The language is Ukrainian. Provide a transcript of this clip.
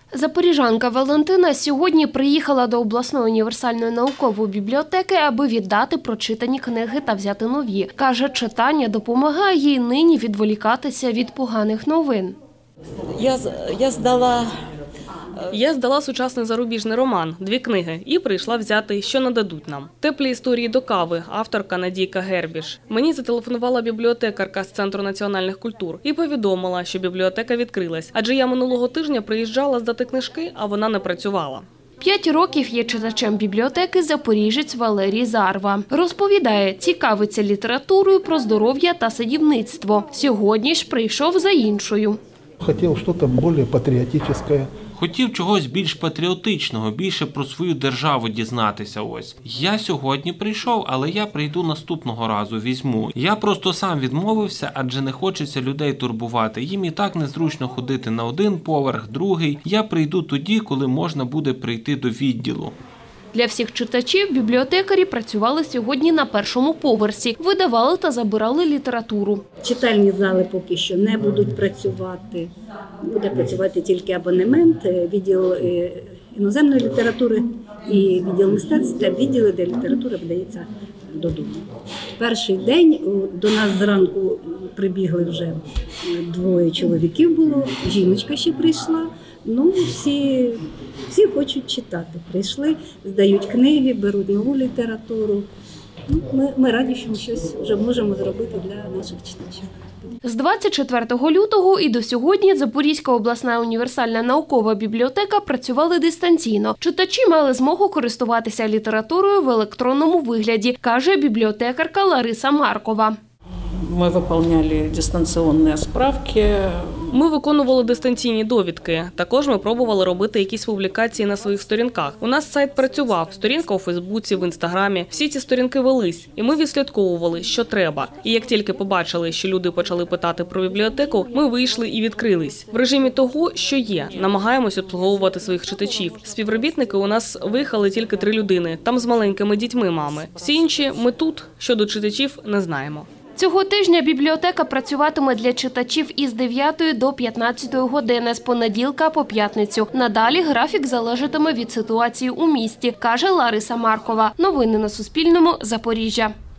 Запоріжанка Валентина сьогодні приїхала до обласної універсальної наукової бібліотеки, аби віддати прочитані книги та взяти нові. Каже, читання допомагає їй нині відволікатися від поганих новин. Я здала сучасний зарубіжний роман, 2 книги, і прийшла взяти «Що нададуть нам». «Теплі історії до кави», авторка Надійка Гербіш. Мені зателефонувала бібліотекарка з Центру національних культур і повідомила, що бібліотека відкрилась, адже я минулого тижня приїжджала здати книжки, а вона не працювала. 5 років є читачем бібліотеки запоріжець Валерій Зарва. Розповідає, цікавиться літературою про здоров'я та садівництво. Сьогодні ж прийшов за іншою. Хотів щось більш патріотичне. Хотів чогось більш патріотичного, більше про свою державу дізнатися ось. Я сьогодні прийшов, але я прийду наступного разу, візьму. Я просто сам відмовився, адже не хочеться людей турбувати. Їм і так незручно ходити на один поверх, другий. Я прийду тоді, коли можна буде прийти до відділу. Для всіх читачів бібліотекарі працювали сьогодні на першому поверсі, видавали та забирали літературу. Читальні зали поки що не будуть працювати, буде працювати тільки абонемент, відділ іноземної літератури і відділ мистецтв, відділи, де література видається додому. Перший день до нас зранку прибігли вже 2 чоловіків було, жіночка ще прийшла. Ну, всі хочуть читати. Прийшли, здають книги, беруть нову літературу. Ми раді, що ми щось вже можемо зробити для наших читачів. З 24 лютого і до сьогодні Запорізька обласна універсальна наукова бібліотека працювали дистанційно. Читачі мали змогу користуватися літературою в електронному вигляді, каже бібліотекарка Лариса Маркова. Ми виконували дистанційні справки. Ми виконували дистанційні довідки. Також ми пробували робити якісь публікації на своїх сторінках. У нас сайт працював, сторінка у Фейсбуці, в Інстаграмі. Всі ці сторінки велись, і ми відслідковували, що треба. І як тільки побачили, що люди почали питати про бібліотеку, ми вийшли і відкрились. В режимі того, що є, намагаємось обслуговувати своїх читачів. Співробітники у нас виїхали тільки 3 людини, там з маленькими дітьми мами. Всі інші ми тут, щодо читачів, не знаємо. Цього тижня бібліотека працюватиме для читачів із 9 до 15 години, з понеділка по п'ятницю. Надалі графік залежатиме від ситуації у місті, каже Лариса Маркова. Новини на Суспільному. Запоріжжя.